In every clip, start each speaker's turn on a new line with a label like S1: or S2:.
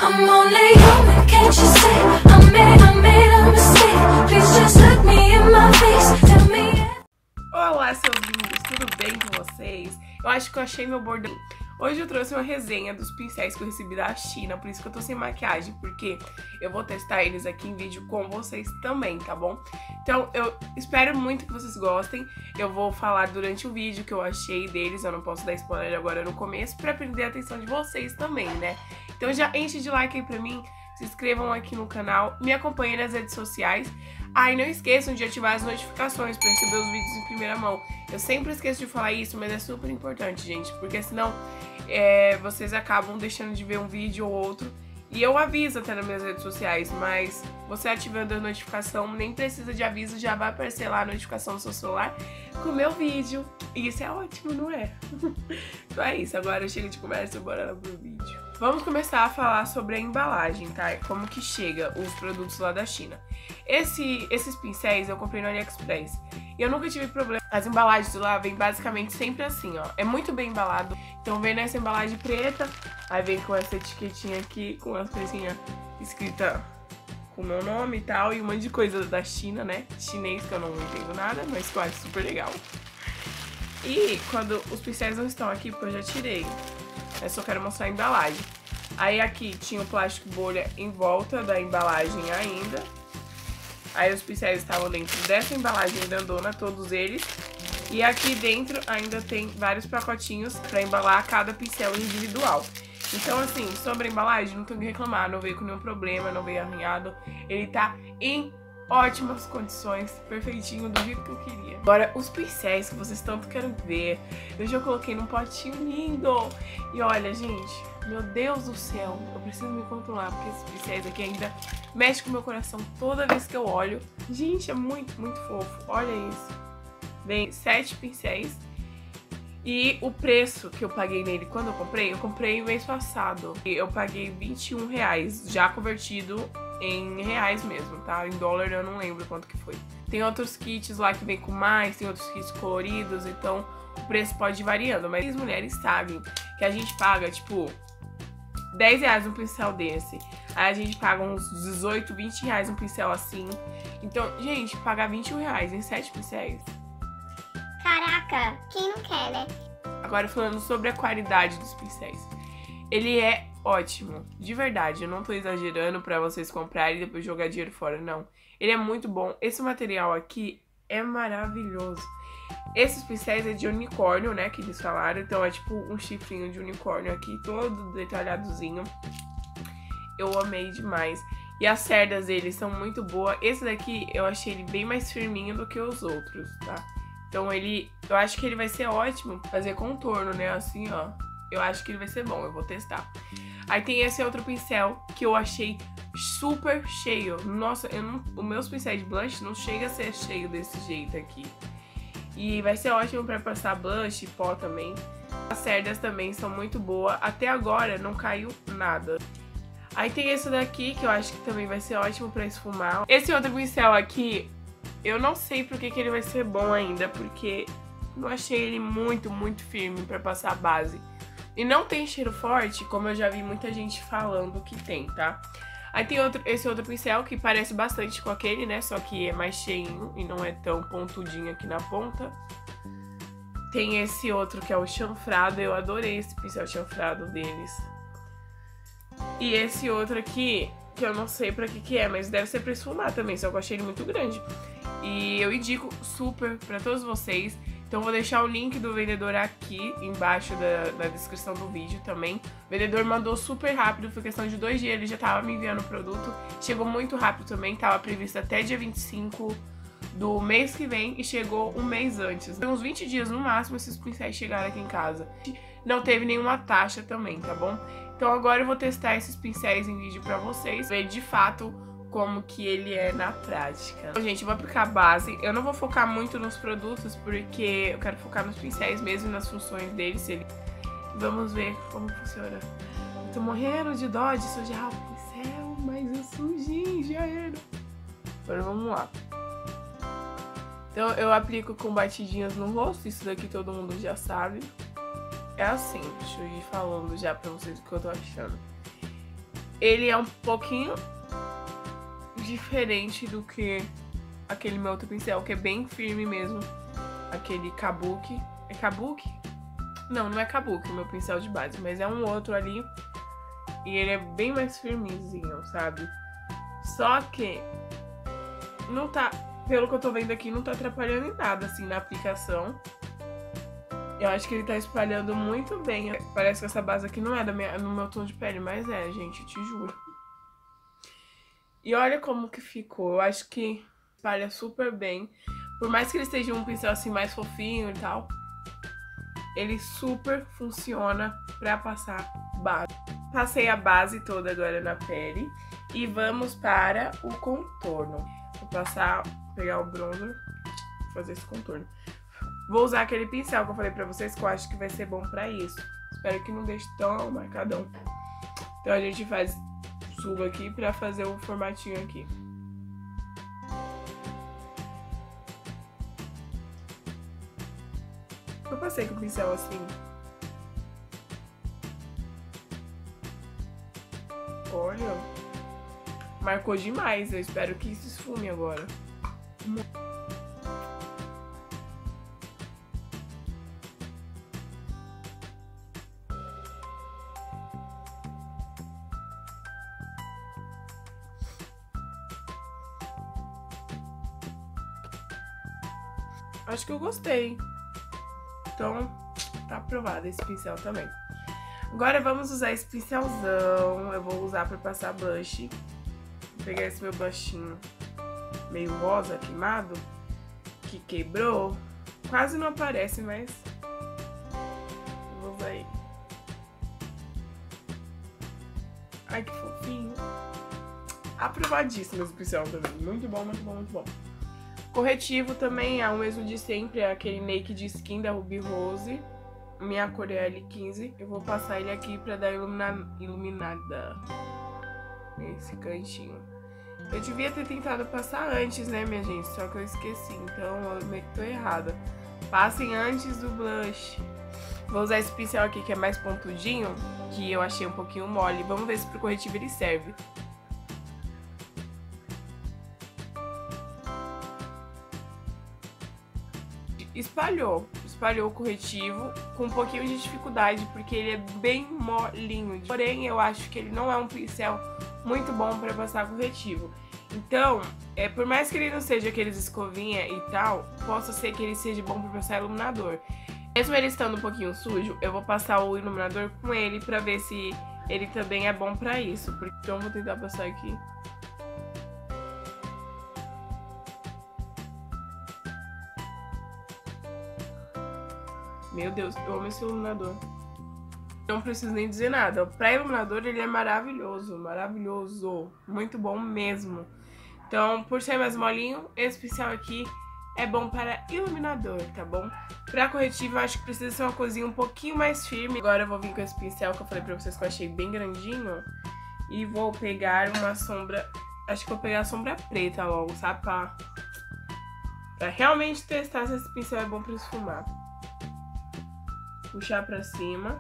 S1: I'm only human, can't you see? I made a mistake. Please just look me in my face, tell me.
S2: Olá, seus lindos, tudo bem com vocês? Eu acho que eu achei meu bordão. Hoje eu trouxe uma resenha dos pincéis que eu recebi da China, por isso que eu tô sem maquiagem, porque eu vou testar eles aqui em vídeo com vocês também, tá bom? Então eu espero muito que vocês gostem. Eu vou falar durante o vídeo que eu achei deles, eu não posso dar spoiler agora no começo, pra prender a atenção de vocês também, né? Então já enche de like aí pra mim, se inscrevam aqui no canal, me acompanhem nas redes sociais. Ah, e não esqueçam de ativar as notificações pra receber os vídeos em primeira mão. Eu sempre esqueço de falar isso, mas é super importante, gente, porque senão vocês acabam deixando de ver um vídeo ou outro. E eu aviso até nas minhas redes sociais, mas você ativando a notificação, nem precisa de aviso, já vai aparecer lá a notificação no seu celular com o meu vídeo. E isso é ótimo, não é? Então é isso, agora chega de conversa, bora lá pro vídeo. Vamos começar a falar sobre a embalagem, tá? Como que chega os produtos lá da China. Esses pincéis eu comprei no AliExpress e eu nunca tive problema. As embalagens de lá vêm basicamente sempre assim, ó. É muito bem embalado. Então vem nessa embalagem preta, aí vem com essa etiquetinha aqui, com as coisinhas escritas com o meu nome e tal, e um monte de coisa da China, né? Chinês, que eu não entendo nada, mas que eu acho super legal. E quando os pincéis não estão aqui, porque eu já tirei, eu só quero mostrar a embalagem. Aí aqui tinha o plástico bolha em volta da embalagem ainda. Aí os pincéis estavam dentro dessa embalagem grandona, todos eles. E aqui dentro ainda tem vários pacotinhos pra embalar cada pincel individual. Então assim, sobre a embalagem, não tem o que reclamar, não veio com nenhum problema, não veio arranhado. Ele tá em ótimas condições, perfeitinho, do jeito que eu queria. Agora, os pincéis que vocês tanto querem ver, eu já coloquei num potinho lindo. E olha, gente, meu Deus do céu, eu preciso me controlar, porque esses pincéis aqui ainda mexem com o meu coração toda vez que eu olho. Gente, é muito, muito fofo, olha isso. Vem 7 pincéis. E o preço que eu paguei nele quando eu comprei mês passado. Eu paguei R$21, já convertido em reais mesmo, tá? Em dólar eu não lembro quanto que foi. Tem outros kits lá que vem com mais, tem outros kits coloridos, então o preço pode ir variando. Mas as mulheres sabem que a gente paga, tipo, R$10 um pincel desse. Aí a gente paga uns 18, R$20 um pincel assim. Então, gente, pagar R$21 em 7 pincéis...
S3: Caraca, quem não quer, né?
S2: Agora falando sobre a qualidade dos pincéis. Ele é ótimo, de verdade, eu não tô exagerando pra vocês comprarem e depois jogar dinheiro fora, não. Ele é muito bom, esse material aqui é maravilhoso. Esses pincéis é de unicórnio, né, que eles falaram, então é tipo um chifrinho de unicórnio aqui, todo detalhadozinho. Eu amei demais. E as cerdas dele são muito boas. Esse daqui eu achei ele bem mais firminho do que os outros, tá? Então eu acho que ele vai ser ótimo fazer contorno, né, assim, ó. Eu acho que ele vai ser bom, eu vou testar. Aí tem esse outro pincel que eu achei super cheio. Nossa, os meus pincéis de blush não chega a ser cheio desse jeito aqui. E vai ser ótimo pra passar blush e pó também. As cerdas também são muito boas. Até agora não caiu nada. Aí tem esse daqui que eu acho que também vai ser ótimo pra esfumar. Esse outro pincel aqui, eu não sei por que ele vai ser bom ainda, porque não achei ele muito, muito firme pra passar a base. E não tem cheiro forte, como eu já vi muita gente falando que tem, tá? Aí tem esse outro pincel que parece bastante com aquele, né? Só que é mais cheinho e não é tão pontudinho aqui na ponta. Tem esse outro que é o chanfrado, eu adorei esse pincel chanfrado deles. E esse outro aqui, que eu não sei pra que é, mas deve ser pra esfumar também, só que eu achei ele muito grande. E eu indico super pra todos vocês. Então vou deixar o link do vendedor aqui embaixo da descrição do vídeo também. O vendedor mandou super rápido, foi questão de 2 dias, ele já tava me enviando o produto. Chegou muito rápido também, tava previsto até dia 25 do mês que vem e chegou um mês antes. Foi uns 20 dias no máximo esses pincéis chegaram aqui em casa. Não teve nenhuma taxa também, tá bom? Então agora eu vou testar esses pincéis em vídeo pra vocês, ver de fato como que ele é na prática. Então, gente, eu vou aplicar a base. Eu não vou focar muito nos produtos, porque eu quero focar nos pincéis mesmo e nas funções deles. Vamos ver como funciona. Eu tô morrendo de dó de sujar o pincel, mas eu sujei, já era. Agora vamos lá. Então eu aplico com batidinhas no rosto, isso daqui todo mundo já sabe. É assim, deixa eu ir falando já pra vocês o que eu tô achando. Ele é um pouquinho diferente do que aquele meu outro pincel, que é bem firme mesmo. Aquele Kabuki. É Kabuki? Não, não é Kabuki, o meu pincel de base, mas é um outro ali. E ele é bem mais firmezinho, sabe? Só que não tá, pelo que eu tô vendo aqui, não tá atrapalhando em nada, assim, na aplicação. Eu acho que ele tá espalhando muito bem. Parece que essa base aqui não é no meu tom de pele, mas é, gente, te juro. E olha como que ficou. Eu acho que espalha super bem. Por mais que ele seja um pincel assim mais fofinho e tal, ele super funciona pra passar base. Passei a base toda agora na pele e vamos para o contorno. Vou pegar o bronzer, fazer esse contorno. Vou usar aquele pincel que eu falei pra vocês, que eu acho que vai ser bom pra isso. Espero que não deixe tão marcadão. Então a gente suba aqui pra fazer o formatinho aqui. Eu passei com o pincel assim. Olha, marcou demais. Eu espero que isso esfume agora. Acho que eu gostei. Então, tá aprovado esse pincel também. Agora vamos usar esse pincelzão. Eu vou usar pra passar blush. Vou pegar esse meu blushinho meio rosa, queimado, que quebrou. Quase não aparece, mas vou usar ele. Ai, que fofinho. Aprovadíssimo esse pincel também. Muito bom, muito bom, muito bom. Corretivo também é o mesmo de sempre, é aquele Naked Skin da Ruby Rose. Minha cor é L15. Eu vou passar ele aqui pra dar iluminada nesse cantinho. Eu devia ter tentado passar antes, né, minha gente? Só que eu esqueci, então eu meio que tô errada. Passem antes do blush. Vou usar esse pincel aqui que é mais pontudinho, que eu achei um pouquinho mole. Vamos ver se pro corretivo ele serve. Espalhou o corretivo com um pouquinho de dificuldade, porque ele é bem molinho. Porém, eu acho que ele não é um pincel muito bom para passar corretivo. Então, por mais que ele não seja aqueles escovinha e tal, possa ser que ele seja bom para passar iluminador. Mesmo ele estando um pouquinho sujo, eu vou passar o iluminador com ele para ver se ele também é bom para isso. Então, eu vou tentar passar aqui. Meu Deus, eu amo esse iluminador. Não preciso nem dizer nada. Pra iluminador ele é maravilhoso, maravilhoso. Muito bom mesmo. Então, por ser mais molinho, esse pincel aqui é bom para iluminador, tá bom? Pra corretivo eu acho que precisa ser uma coisinha um pouquinho mais firme. Agora eu vou vir com esse pincel que eu falei pra vocês que eu achei bem grandinho. E vou pegar uma sombra... Acho que vou pegar a sombra preta logo, sabe? Pra realmente testar se esse pincel é bom pra esfumar. Puxar pra cima.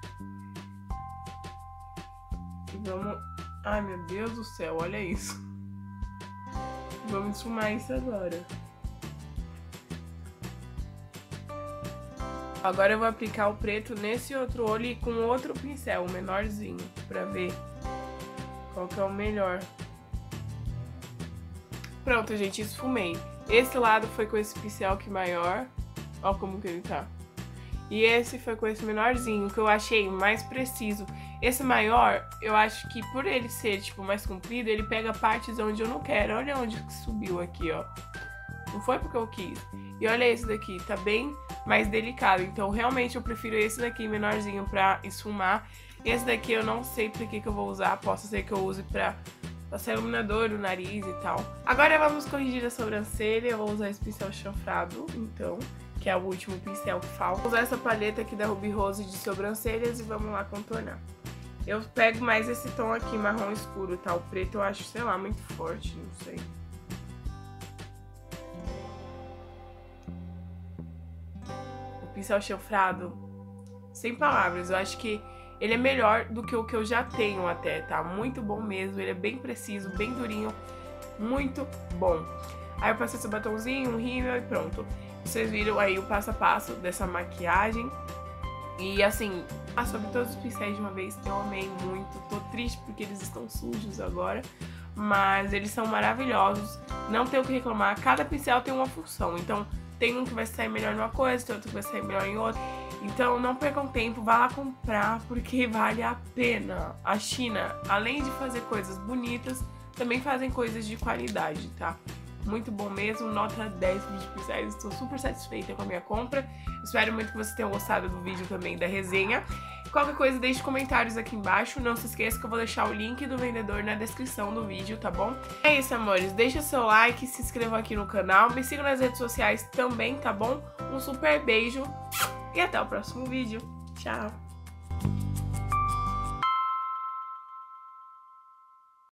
S2: E vamos... Ai, meu Deus do céu, olha isso. Vamos esfumar isso agora. Agora eu vou aplicar o preto nesse outro olho e com outro pincel, o menorzinho, pra ver qual que é o melhor. Pronto, gente, esfumei. Esse lado foi com esse pincel aqui maior. Ó como que ele tá. E esse foi com esse menorzinho, que eu achei mais preciso. Esse maior, eu acho que por ele ser, tipo, mais comprido, ele pega partes onde eu não quero. Olha onde subiu aqui, ó. Não foi porque eu quis. E olha esse daqui, tá bem mais delicado. Então, realmente, eu prefiro esse daqui, menorzinho, pra esfumar. Esse daqui eu não sei pra que eu vou usar. Posso ser que eu use pra passar iluminador no nariz e tal. Agora vamos corrigir a sobrancelha. Eu vou usar esse pincel chanfrado, então... que é o último pincel que falta. Vou usar essa paleta aqui da Ruby Rose de sobrancelhas e vamos lá contornar. Eu pego mais esse tom aqui, marrom escuro, tá? O preto eu acho, sei lá, muito forte, não sei. O pincel chanfrado, sem palavras, eu acho que Ele é melhor do que o que eu já tenho até, tá? Muito bom mesmo, ele é bem preciso, bem durinho, muito bom. Aí eu passei esse batomzinho, um rímel e pronto. Vocês viram aí o passo a passo dessa maquiagem. E assim, sobre todos os pincéis de uma vez, eu amei muito. Tô triste porque eles estão sujos agora, mas eles são maravilhosos, não tenho o que reclamar. Cada pincel tem uma função, então tem um que vai sair melhor numa coisa, tem outro que vai sair melhor em outra. Então não percam tempo, vá lá comprar, porque vale a pena. A China, além de fazer coisas bonitas, também fazem coisas de qualidade, tá? Muito bom mesmo, nota 10 de pincéis, estou super satisfeita com a minha compra. Espero muito que vocês tenham gostado do vídeo também, da resenha. Qualquer coisa, deixe comentários aqui embaixo. Não se esqueça que eu vou deixar o link do vendedor na descrição do vídeo, tá bom? É isso, amores. Deixa seu like, se inscreva aqui no canal. Me sigam nas redes sociais também, tá bom? Um super beijo e até o próximo vídeo. Tchau!